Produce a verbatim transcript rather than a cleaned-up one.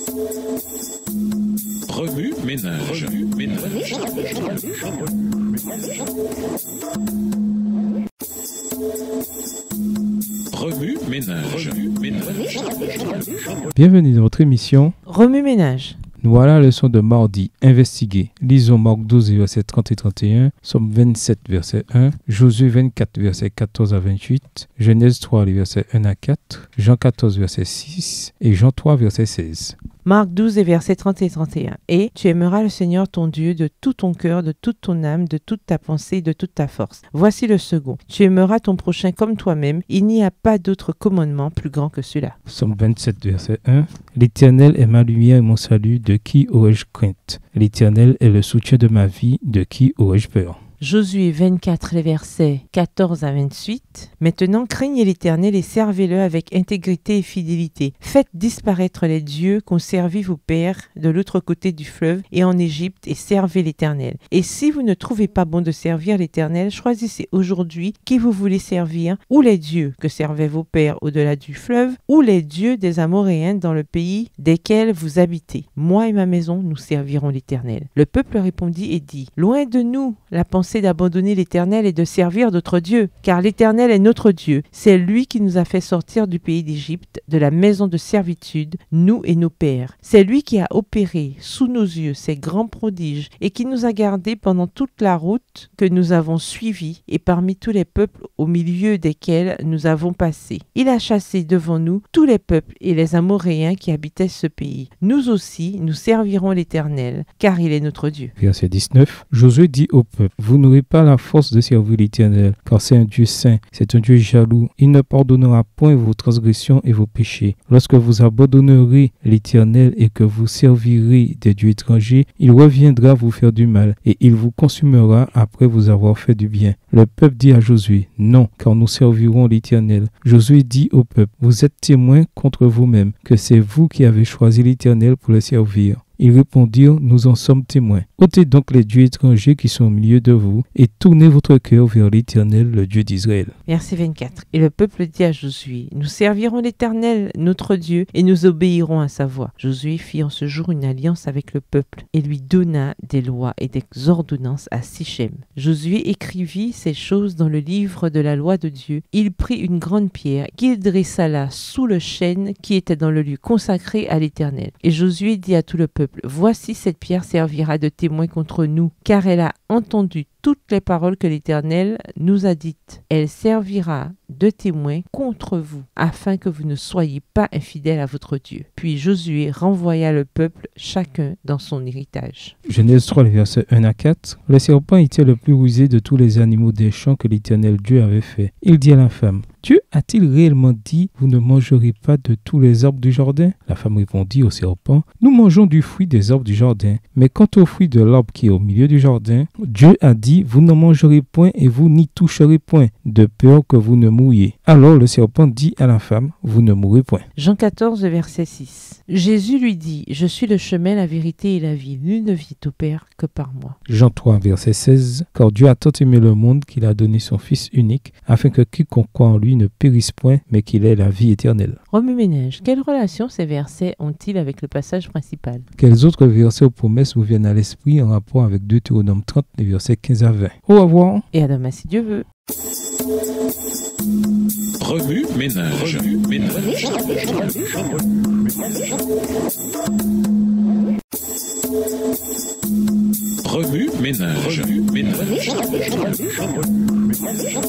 Remue ménage. Remue ménage. Remue ménage. Remue ménage. Bienvenue dans votre émission Remue ménage. Nous voilà à la leçon de mardi. Investiguer. Lisons Marc douze, versets trente et trente et un, Somme vingt-sept, verset un, Josué vingt-quatre, verset quatorze à vingt-huit, Genèse trois, les versets un à quatre, Jean quatorze, verset six et Jean trois, verset seize. Marc douze et versets trente et trente et un. Et tu aimeras le Seigneur ton Dieu de tout ton cœur, de toute ton âme, de toute ta pensée et de toute ta force. Voici le second. Tu aimeras ton prochain comme toi-même. Il n'y a pas d'autre commandement plus grand que celui-là. Somme vingt-sept, verset un. L'Éternel est ma lumière et mon salut, de qui aurais-je crainte? L'Éternel est le soutien de ma vie, de qui aurais-je peur? Josué vingt-quatre, les versets quatorze à vingt-huit. Maintenant, craignez l'Éternel et servez-le avec intégrité et fidélité. Faites disparaître les dieux qu'ont servi vos pères de l'autre côté du fleuve et en Égypte et servez l'Éternel. Et si vous ne trouvez pas bon de servir l'Éternel, choisissez aujourd'hui qui vous voulez servir, ou les dieux que servaient vos pères au-delà du fleuve, ou les dieux des Amoréens dans le pays desquels vous habitez. Moi et ma maison, nous servirons l'Éternel. Le peuple répondit et dit, loin de nous la pensée d'abandonner l'Éternel et de servir d'autres dieux, car l'Éternel est notre Dieu. C'est lui qui nous a fait sortir du pays d'Égypte, de la maison de servitude, nous et nos pères. C'est lui qui a opéré sous nos yeux ces grands prodiges et qui nous a gardés pendant toute la route que nous avons suivie et parmi tous les peuples au milieu desquels nous avons passé. Il a chassé devant nous tous les peuples et les Amoréens qui habitaient ce pays. Nous aussi, nous servirons l'Éternel, car il est notre Dieu. Verset dix-neuf. Josué dit au peuple, vous n'aurez pas la force de servir l'Éternel, car c'est un Dieu saint, c'est un Dieu jaloux. Il ne pardonnera point vos transgressions et vos péchés. Lorsque vous abandonnerez l'Éternel et que vous servirez des dieux étrangers, il reviendra vous faire du mal, et il vous consumera après vous avoir fait du bien. Le peuple dit à Josué, non, car nous servirons l'Éternel. Josué dit au peuple, vous êtes témoins contre vous-même, que c'est vous qui avez choisi l'Éternel pour le servir. Ils répondirent, nous en sommes témoins. Ôtez donc les dieux étrangers qui sont au milieu de vous et tournez votre cœur vers l'Éternel, le Dieu d'Israël. Verset vingt-quatre. Et le peuple dit à Josué, nous servirons l'Éternel, notre Dieu, et nous obéirons à sa voix. Josué fit en ce jour une alliance avec le peuple et lui donna des lois et des ordonnances à Sichem. Josué écrivit ces choses dans le livre de la loi de Dieu. Il prit une grande pierre qu'il dressa là sous le chêne qui était dans le lieu consacré à l'Éternel. Et Josué dit à tout le peuple, voici cette pierre servira de témoin contre nous, car elle a entendu toutes les paroles que l'Éternel nous a dites. Elle servira de témoin contre vous, afin que vous ne soyez pas infidèles à votre Dieu. Puis Josué renvoya le peuple, chacun dans son héritage. Genèse trois, les versets un à quatre. Le serpent était le plus rusé de tous les animaux des champs que l'Éternel Dieu avait fait. Il dit à la femme, Dieu a-t-il réellement dit, vous ne mangerez pas de tous les arbres du jardin? La femme répondit au serpent, nous mangeons du fruit des arbres du jardin, mais quant au fruit de l'arbre qui est au milieu du jardin, Dieu a dit, vous n'en mangerez point et vous n'y toucherez point, de peur que vous ne mouriez. Alors le serpent dit à la femme, vous ne mourrez point. Jean quatorze, verset six. Jésus lui dit, je suis le chemin, la vérité et la vie. Nul ne vit au Père que par moi. Jean trois, verset seize. Car Dieu a tant aimé le monde qu'il a donné son Fils unique, afin que quiconque croit en lui ne périsse point, mais qu'il ait la vie éternelle. Remue ménage. Quelle relation ces versets ont-ils avec le passage principal? Quels autres versets ou promesses vous viennent à l'esprit en rapport avec Deutéronome trente, les versets quinze à vingt? Au revoir. Et à demain si Dieu veut. Remue ménage. Remue ménage. Remue ménage. Remue ménage.